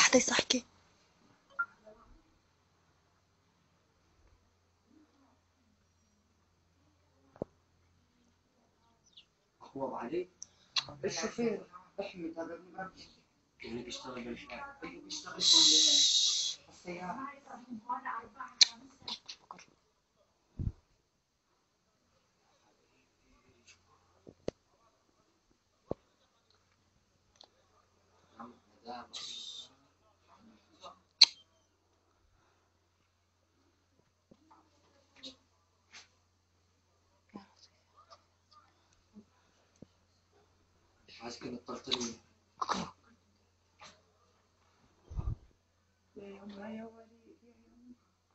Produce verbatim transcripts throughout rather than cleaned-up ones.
حتى يصحكي. هو ابو علي الشوفير احمد هذا ابن اللي بيشتغل بالفعل. اللي بيشتغل بالسيارة. عايز كده الطلطلية. يا يما يا وليد يا يما.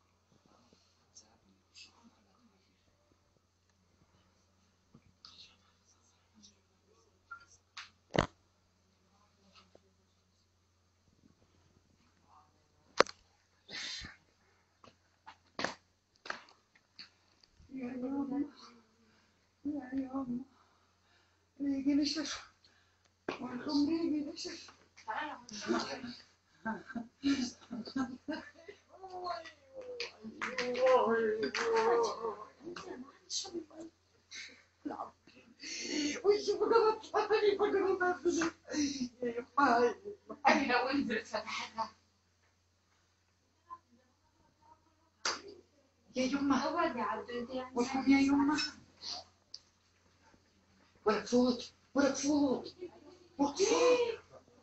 يا يما يا يما ريقي نشف وانتم ريقي نشف. وش بقرة فتني بقرة فتني يا يما. أنا لو انزلت فتحتها يا يما. وكم يا يما. ولك فوت ولك فوت ولك فوت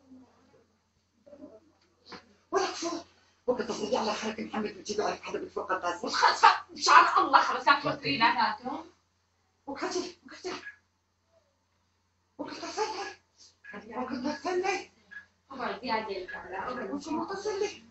ولك فوت. وقت تصلي على خالك محمد وتجيبي عليك حدا بالفوق الطاسة. مش خلصت شعر الله خلصت وترين هاتهم. وكتل وكتل وكتل وكتل وكتل اقعد زيادة الكاميرا. وكتل